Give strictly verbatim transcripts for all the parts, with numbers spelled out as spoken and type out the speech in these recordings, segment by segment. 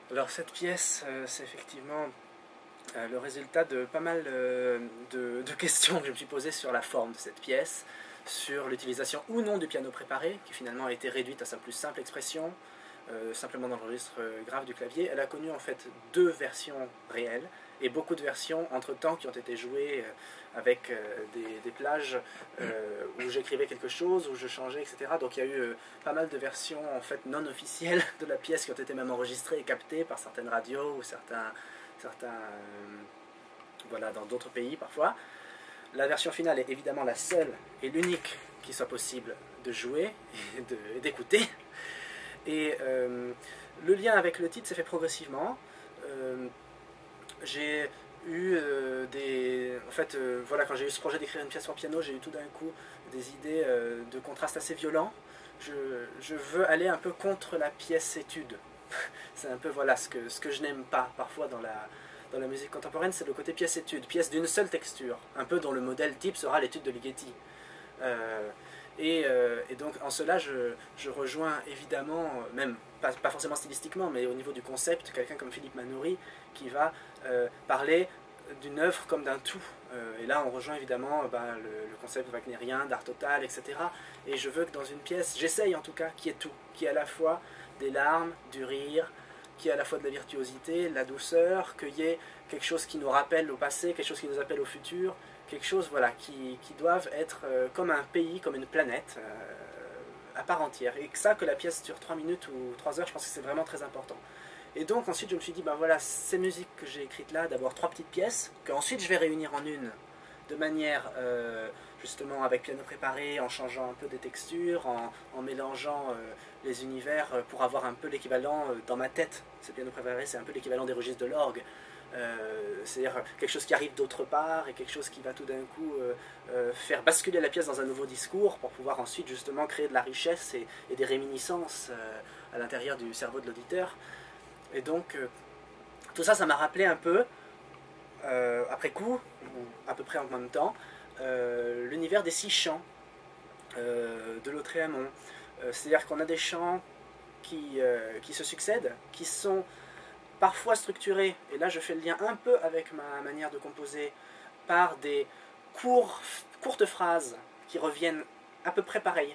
Alors cette pièce, euh, c'est effectivement euh, le résultat de pas mal euh, de, de questions que je me suis posées sur la forme de cette pièce, sur l'utilisation ou non du piano préparé, qui finalement a été réduite à sa plus simple expression, euh, simplement dans le registre grave du clavier. Elle a connu en fait deux versions réelles, et beaucoup de versions entre-temps qui ont été jouées euh, avec euh, des, des plages euh, où j'écrivais quelque chose, où je changeais, et cetera. Donc il y a eu euh, pas mal de versions en fait non officielles de la pièce qui ont été même enregistrées et captées par certaines radios ou certains, certains euh, voilà, dans d'autres pays parfois. La version finale est évidemment la seule et l'unique qui soit possible de jouer et d'écouter. Et euh, le lien avec le titre s'est fait progressivement. Euh, j'ai eu euh, des... En fait, euh, voilà, quand j'ai eu ce projet d'écrire une pièce pour piano, j'ai eu tout d'un coup des idées euh, de contraste assez violents. Je, je veux aller un peu contre la pièce étude. C'est un peu, voilà, ce que, ce que je n'aime pas parfois dans la, dans la musique contemporaine, c'est le côté pièce étude, pièce d'une seule texture, un peu dont le modèle type sera l'étude de Ligeti. Euh, et, euh, et donc en cela je, je rejoins évidemment, même pas, pas forcément stylistiquement, mais au niveau du concept, quelqu'un comme Philippe Manoury qui va euh, parler d'une œuvre comme d'un tout. Euh, et là on rejoint évidemment ben, le, le concept wagnérien, d'art total, et cetera. Et je veux que dans une pièce, j'essaye en tout cas, qu'il y ait tout, qu'il y ait à la fois des larmes, du rire, qu'il y ait à la fois de la virtuosité, de la douceur, qu'il y ait quelque chose qui nous rappelle au passé, quelque chose qui nous appelle au futur, quelque chose voilà, qui, qui doivent être euh, comme un pays, comme une planète, euh, à part entière. Et que ça, que la pièce dure trois minutes ou trois heures, je pense que c'est vraiment très important. Et donc ensuite je me suis dit, ben voilà, ces musiques que j'ai écrites là, d'abord trois petites pièces, qu'ensuite je vais réunir en une, de manière euh, justement avec piano préparé, en changeant un peu des textures, en, en mélangeant euh, les univers pour avoir un peu l'équivalent euh, dans ma tête. Ce piano préparé, c'est un peu l'équivalent des registres de l'orgue. Euh, c'est-à-dire quelque chose qui arrive d'autre part et quelque chose qui va tout d'un coup euh, euh, faire basculer la pièce dans un nouveau discours pour pouvoir ensuite justement créer de la richesse et, et des réminiscences euh, à l'intérieur du cerveau de l'auditeur. Et donc euh, tout ça, ça m'a rappelé un peu, euh, après coup, ou à peu près en même temps, euh, l'univers des six chants euh, de Lautréamont. Euh, c'est-à-dire qu'on a des chants qui, euh, qui se succèdent, qui sont parfois structurés, et là je fais le lien un peu avec ma manière de composer, par des courts, courtes phrases qui reviennent à peu près pareil.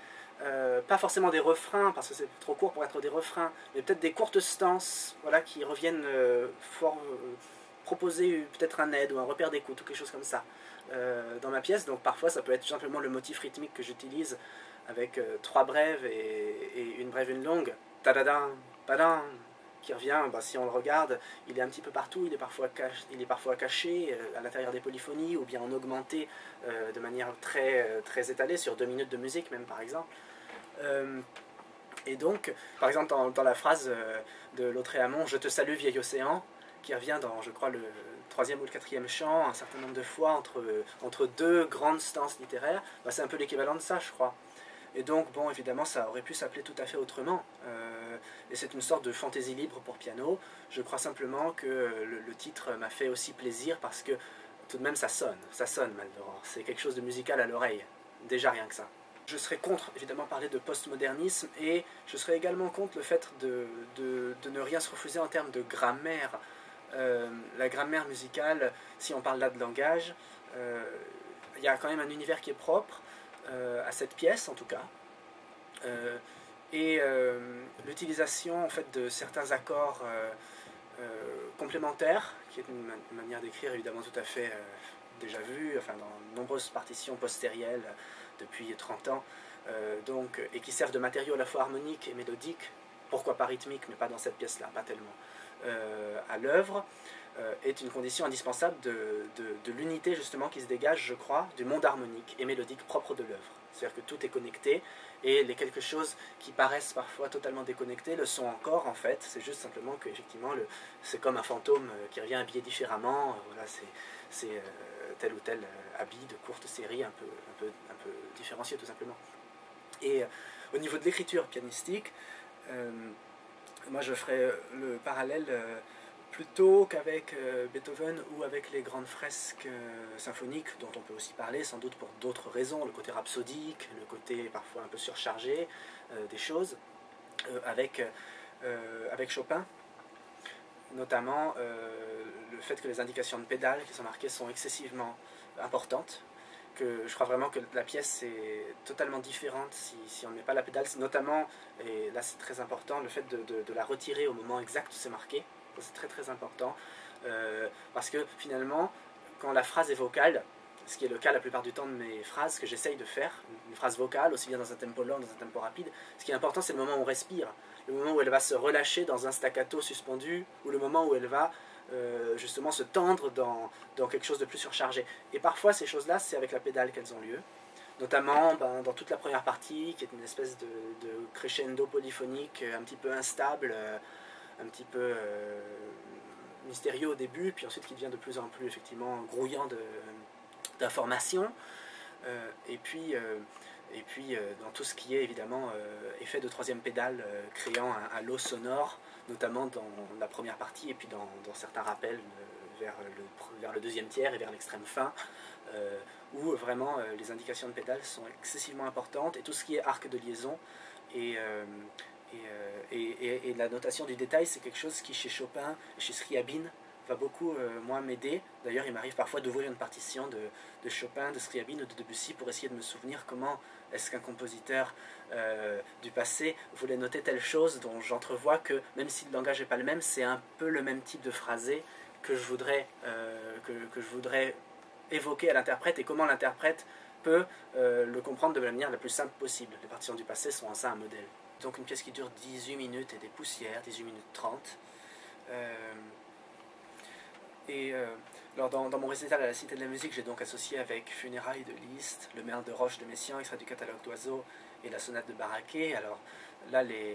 Euh, pas forcément des refrains, parce que c'est trop court pour être des refrains, mais peut-être des courtes stances voilà, qui reviennent euh, fort, euh, proposer peut-être un aide ou un repère d'écoute ou quelque chose comme ça euh, dans ma pièce. Donc parfois ça peut être simplement le motif rythmique que j'utilise avec euh, trois brèves et, et une brève, une longue. Tadadam, padam, qui revient, bah, si on le regarde, il est un petit peu partout, il est parfois caché, il est parfois caché euh, à l'intérieur des polyphonies, ou bien en augmenté euh, de manière très, euh, très étalée, sur deux minutes de musique même par exemple. Euh, et donc, par exemple dans, dans la phrase euh, de Lautréamont, « Je te salue vieil océan », qui revient dans, je crois, le troisième ou le quatrième chant, un certain nombre de fois, entre, euh, entre deux grandes stances littéraires, bah, c'est un peu l'équivalent de ça, je crois. Et donc, bon, évidemment, ça aurait pu s'appeler tout à fait autrement. Euh, et c'est une sorte de fantaisie libre pour piano. Je crois simplement que le, le titre m'a fait aussi plaisir parce que tout de même, ça sonne. Ça sonne, Maldoror. C'est quelque chose de musical à l'oreille. Déjà rien que ça. Je serais contre, évidemment, parler de postmodernisme et je serais également contre le fait de, de, de ne rien se refuser en termes de grammaire. Euh, la grammaire musicale, si on parle là de langage, euh, il y a quand même un univers qui est propre. Euh, à cette pièce en tout cas, euh, et euh, l'utilisation en fait de certains accords euh, euh, complémentaires, qui est une, une manière d'écrire évidemment tout à fait euh, déjà vue, enfin dans de nombreuses partitions postérielles depuis trente ans, euh, donc, et qui servent de matériaux à la fois harmoniques et mélodiques, pourquoi pas rythmique, mais pas dans cette pièce-là, pas tellement, euh, à l'œuvre, euh, est une condition indispensable de, de, de l'unité justement qui se dégage, je crois, du monde harmonique et mélodique propre de l'œuvre. C'est-à-dire que tout est connecté, et les quelque choses qui paraissent parfois totalement déconnectés le sont encore en fait, c'est juste simplement que effectivement c'est comme un fantôme qui revient habillé différemment, euh, voilà, c'est euh, tel ou tel habit de courte série un peu, un peu, un peu différencié tout simplement. Et euh, au niveau de l'écriture pianistique, euh, moi je ferais le parallèle euh, plutôt qu'avec euh, Beethoven ou avec les grandes fresques euh, symphoniques, dont on peut aussi parler sans doute pour d'autres raisons, le côté rhapsodique, le côté parfois un peu surchargé euh, des choses, euh, avec, euh, avec Chopin, notamment euh, le fait que les indications de pédales qui sont marquées sont excessivement importantes, que je crois vraiment que la pièce est totalement différente si, si on ne met pas la pédale, notamment, et là c'est très important, le fait de, de, de la retirer au moment exact où c'est marqué, c'est très très important, euh, parce que finalement, quand la phrase est vocale, ce qui est le cas la plupart du temps de mes phrases que j'essaye de faire, une phrase vocale, aussi bien dans un tempo lent, dans un tempo rapide, ce qui est important c'est le moment où on respire, le moment où elle va se relâcher dans un staccato suspendu, ou le moment où elle va euh, justement se tendre dans, dans quelque chose de plus surchargé. Et parfois ces choses-là, c'est avec la pédale qu'elles ont lieu, notamment ben, dans toute la première partie, qui est une espèce de, de crescendo polyphonique un petit peu instable, un petit peu euh, mystérieux au début, puis ensuite qui devient de plus en plus effectivement grouillant de d'informations, euh, et puis, euh, et puis euh, dans tout ce qui est évidemment euh, effet de troisième pédale euh, créant un halo sonore, notamment dans la première partie et puis dans, dans certains rappels euh, vers, le, vers le deuxième tiers et vers l'extrême fin, euh, où vraiment euh, les indications de pédale sont excessivement importantes, et tout ce qui est arc de liaison et, euh, et, euh, et, et, et la notation du détail, c'est quelque chose qui chez Chopin et chez Scriabine va beaucoup euh, moins m'aider. D'ailleurs, il m'arrive parfois d'ouvrir une partition de, de Chopin, de Scriabine ou de Debussy pour essayer de me souvenir comment est-ce qu'un compositeur euh, du passé voulait noter telle chose dont j'entrevois que, même si le langage n'est pas le même, c'est un peu le même type de phrasé que je voudrais, euh, que, que je voudrais évoquer à l'interprète, et comment l'interprète peut euh, le comprendre de la manière la plus simple possible. Les partitions du passé sont en ça un modèle. Donc une pièce qui dure dix-huit minutes et des poussières, dix-huit minutes trente. Euh, Et euh, alors dans, dans mon récital à la Cité de la Musique, j'ai donc associé avec Funérailles de Liszt, Le Merle de Roche de Messiaen, extrait du catalogue d'Oiseau, et la sonate de Baraquet. Alors là, les,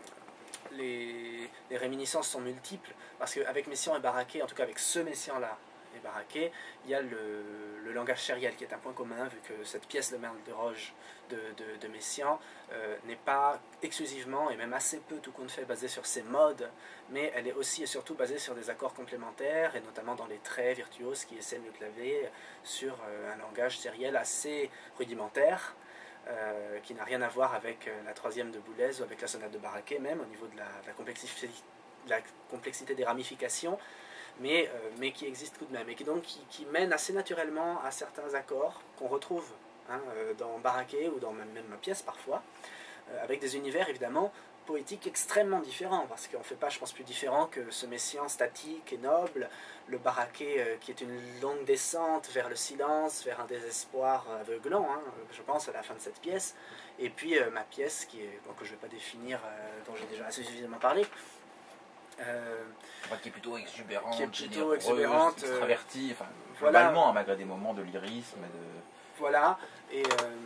les, les réminiscences sont multiples, parce qu'avec Messiaen et Baraquet, en tout cas avec ce Messiaen-là et Baraquet, il y a le, le langage sériel qui est un point commun, vu que cette pièce, Le Merle de Roche de, de, de Messiaen, euh, n'est pas exclusivement, et même assez peu tout compte fait, basée sur ces modes, mais elle est aussi et surtout basée sur des accords complémentaires, et notamment dans les traits virtuoses qui essaiment le clavier, sur euh, un langage sériel assez rudimentaire, euh, qui n'a rien à voir avec euh, la troisième de Boulez ou avec la sonate de Baraquet, même au niveau de la, de la, complexité, de la complexité des ramifications, mais, euh, mais qui existe tout de même, et qui, donc, qui, qui mène assez naturellement à certains accords qu'on retrouve hein, euh, dans Baraquet ou dans même, même ma pièce parfois, euh, avec des univers évidemment poétiques extrêmement différents, parce qu'on ne fait pas, je pense, plus différent que ce Messiaen statique et noble, le Baraquet euh, qui est une longue descente vers le silence, vers un désespoir aveuglant, hein, je pense, à la fin de cette pièce, et puis euh, ma pièce, qui est, bon, que je ne vais pas définir, euh, dont j'ai déjà assez suffisamment parlé, Euh, qui est plutôt exubérante, qui est plutôt exubérante, extravertie, enfin, voilà, globalement, malgré des moments de lyrisme. Et de... Voilà, et...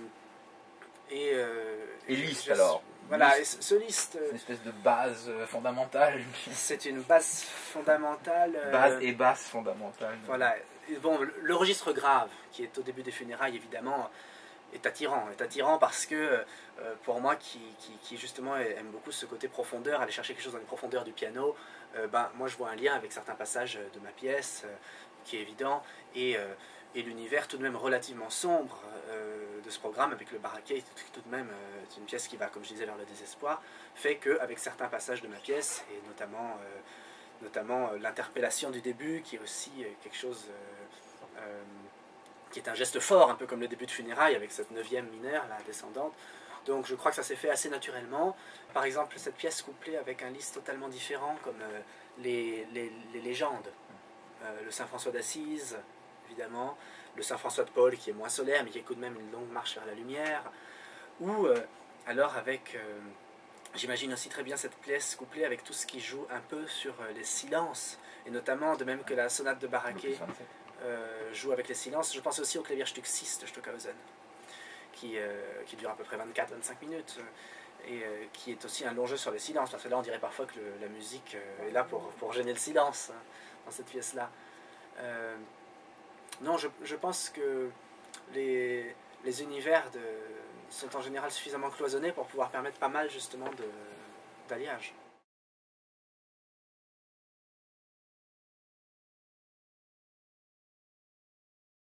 Euh, et, euh, et Liszt, alors Voilà, Liszt, et ce Liszt... C'est une espèce de base fondamentale. C'est une base fondamentale... Euh, base et basse fondamentale. Voilà, et bon, le, le registre grave, qui est au début des funérailles, évidemment, est attirant. Est attirant parce que, euh, pour moi, qui, qui, qui justement aime beaucoup ce côté profondeur, aller chercher quelque chose dans les profondeurs du piano, euh, ben, moi je vois un lien avec certains passages de ma pièce, euh, qui est évident, et, euh, et l'univers tout de même relativement sombre euh, de ce programme, avec le Baraquet, tout de même, euh, c'est une pièce qui va, comme je disais, vers le désespoir, fait qu'avec certains passages de ma pièce, et notamment, euh, notamment euh, l'interpellation du début, qui est aussi euh, quelque chose... Euh, euh, qui est un geste fort, un peu comme le début de Funérailles, avec cette neuvième mineure, la descendante. Donc je crois que ça s'est fait assez naturellement. Par exemple, cette pièce couplée avec un Liszt totalement différent, comme euh, les, les, les légendes. Euh, le Saint-François d'Assise, évidemment. Le Saint-François de Paul, qui est moins solaire, mais qui est tout de même une longue marche vers la lumière. Ou euh, alors avec... Euh, j'imagine aussi très bien cette pièce couplée avec tout ce qui joue un peu sur euh, les silences. Et notamment, de même que la sonate de Baraquet... Euh, joue avec les silences. Je pense aussi au Klavierstück six de Stockhausen, qui, euh, qui dure à peu près vingt-quatre à vingt-cinq minutes, et euh, qui est aussi un long jeu sur les silences, parce que là on dirait parfois que le, la musique euh, est là pour, pour gêner le silence, hein, dans cette pièce-là. Euh, non, je, je pense que les, les univers de, sont en général suffisamment cloisonnés pour pouvoir permettre pas mal justement d'alliage.